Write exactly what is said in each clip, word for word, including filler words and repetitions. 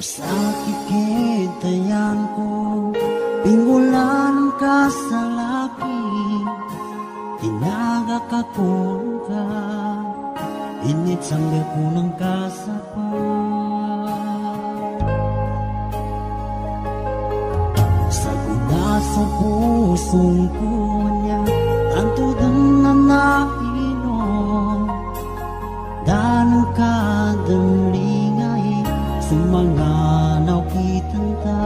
Sakit kitayanku, pinggulan ka sa laki, tinaga ka ka, init sambil kunang kasapa. Sa guna sa pusong kunya, tanto din na nainom, danong ka lingay, sumanganaw kitanta.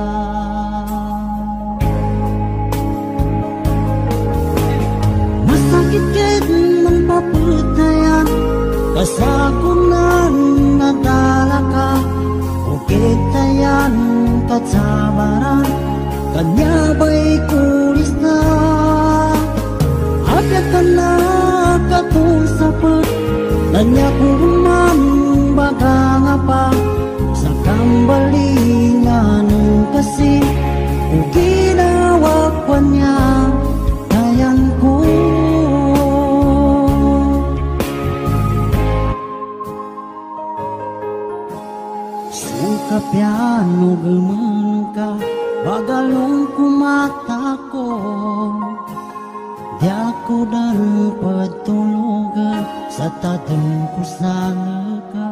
Masakit kahit man paputayan, kasakunan nadala ka, o kitayan katsabaran, kanya ba'y kulis na. Agad ka na katong sapot, kanya kuman baga nga pa, sa kambalingan kasi, o ginawa pa niya, kayan ko. Suka piano galman ka, bagalong kumata ko, di ako dan patulugan, sa tatang ko sana ka.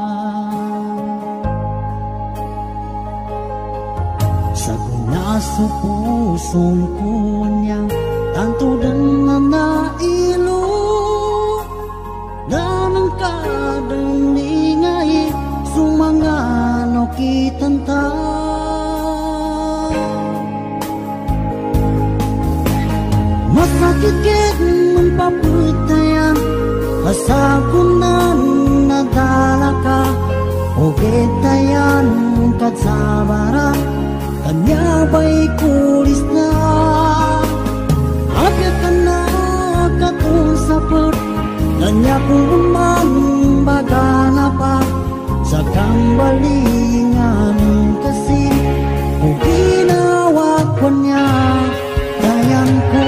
Sa gunaso pusong kunya, tanto dan na nailo, danang kadang lingay, sumangano kitanta. Masakit kahit man paputayan, kasakunan nadala ka, o kitayan katsabaran, kanya ba'y kulis na. Agad ka na katong sapot, kanya kuman baga na pa, sa kambalingan kasi, o ginawa ko niya, kayan ko.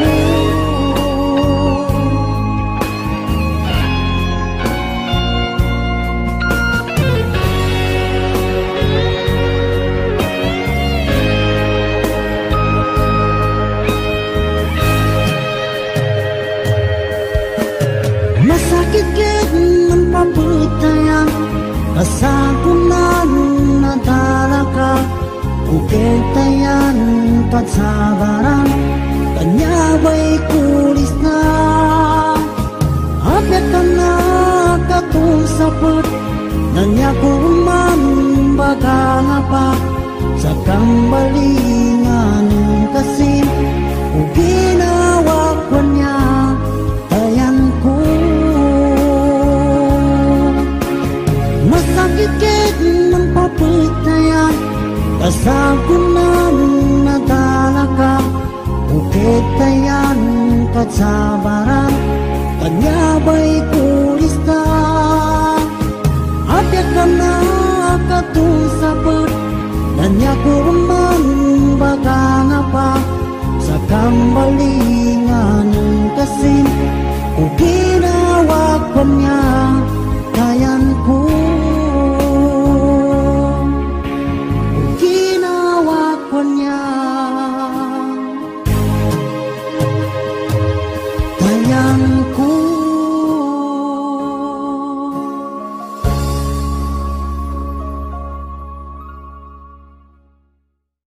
Masakit kahit man paputayan, kasakunan nadala ka, o kitayan katsabaran, kanya ba'y kulis na. Agad ka na katong sapot, kanya kuman baga nga pa, sa kambalingan kasi, o ginawa ko niya, kayan ko. Masakit kahit man paputayan, kasakunan nadala ka, o kitayan katsabaran, kanya ba'y kulis na. Agad ka na katong sapot, kanya kuman baga nga pa, sa kambalingan kasi, o ginawa ko niya,